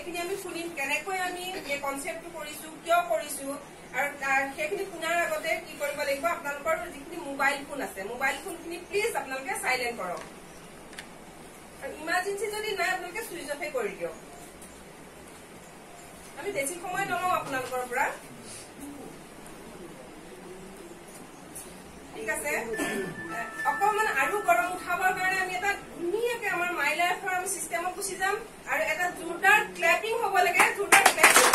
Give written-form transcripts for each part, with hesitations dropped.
সেইখিনি আমি শুনিম কেনেকৈ আমি এই কনসেপ্টটো কৰিছো কিয় কৰিছো আৰু সেইখিনি শুনাৰ আগতে কি কৰিব লাগিব আপোনালোকৰ যিখিনি মোবাইল ফোন আছে মোবাইল ফোনখিনি প্লিজ আপোনালোকে সাইলেন্ট কৰক আৰু ইমাৰ্জেন্সি যদি নাই আপোনালোকে সুইচ অফে কৰি দিয়ক আমি বেছি সময় নলওঁ আপোনালোকৰ পৰা ঠিক আছে অকমান আৰু গৰম উঠাবৰ কাৰণে আমি এটা ধুনীয়াকে আমাৰ মাই লাইফৰ আমি সিস্টেমত গুচি যাম আৰু এটা জোৰদাৰ ক্লেপিং হ'ব লাগে জোৰদাৰ ক্লেপিং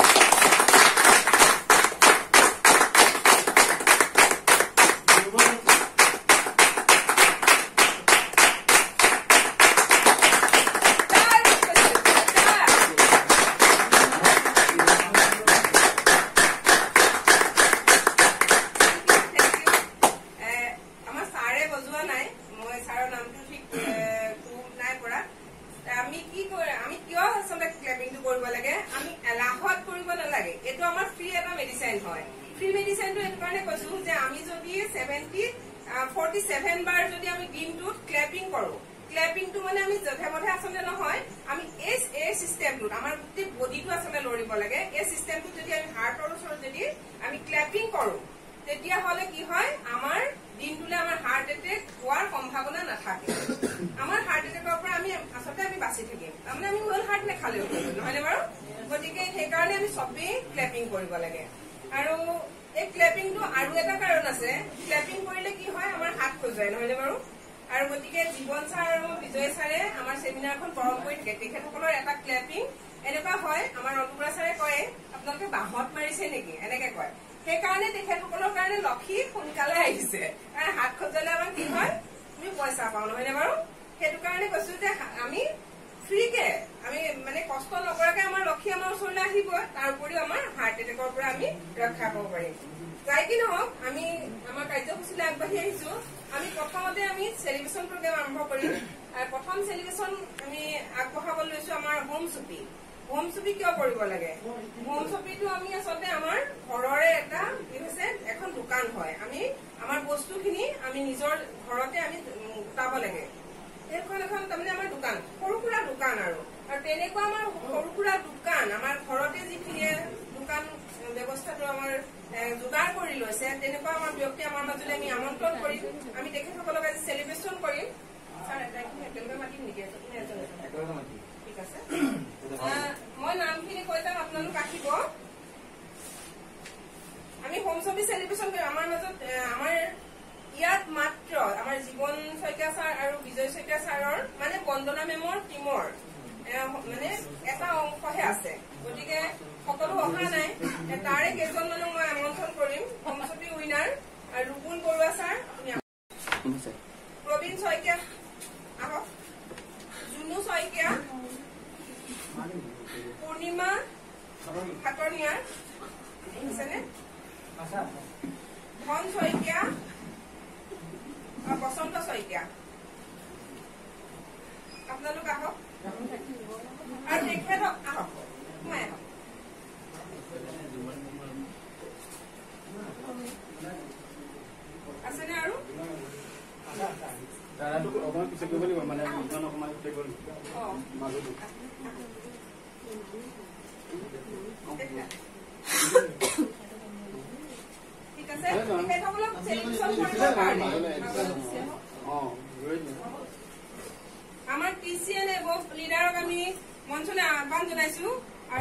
আমাৰ টিচিএন এবভ লিডাৰক আমি মঞ্চলৈ আহ্বান জনাইছো আৰু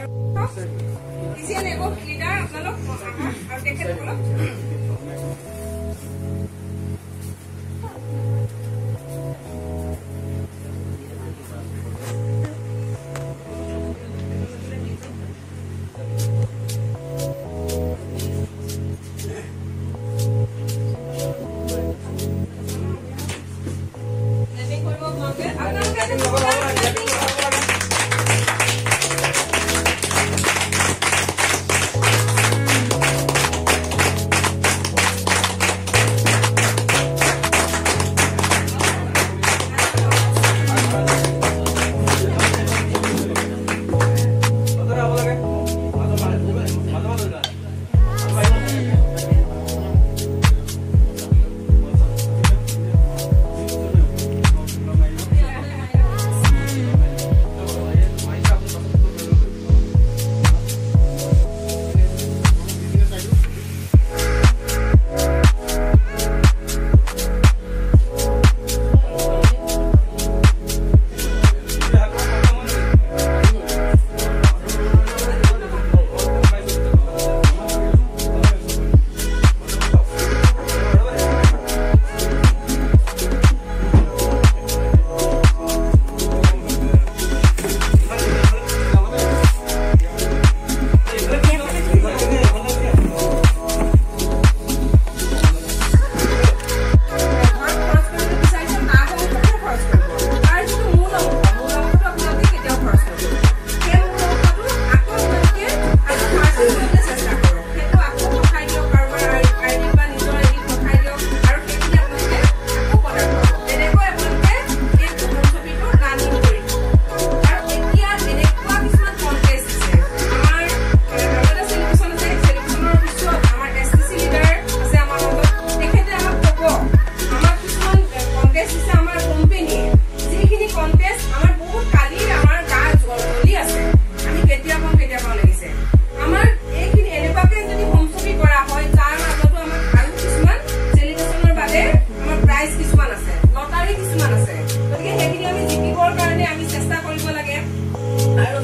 টিচিএন এবভ লিডাৰ আপোনালোক আৰু তেখেতসকলক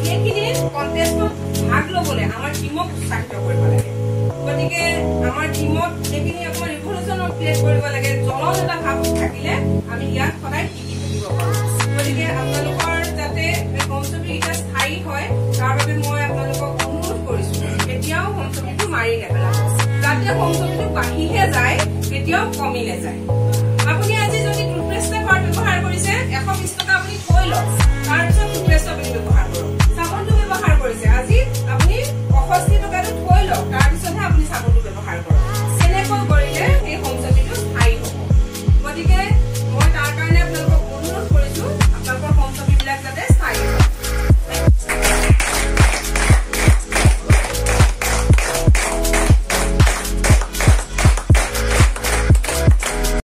সেইখিনি কণ্টেষ্টত ভাগ ল'বলৈ আমাৰ টিমক উৎসাহিত কৰিব লাগে গতিকে আমাৰ টিমত সেইখিনি অকণমান ৰিভলিউচন ক্ৰিয়েট কৰিব লাগে জ্বলন এটা ভাৱ থাকিলে আমি ইয়াত সদায় টিকি থাকিব পাৰোঁ গতিকে আপোনালোকৰ যাতে হোম ছবিকেইটা স্থায়ী হয় তাৰ বাবে মই আপোনালোকক অনুৰোধ কৰিছোঁ এতিয়াও হোম ছবিটো মাৰি নেপেলাব যাতে হোম ছবিটো বাঢ়িহে যায় কেতিয়াও কমি নাযায়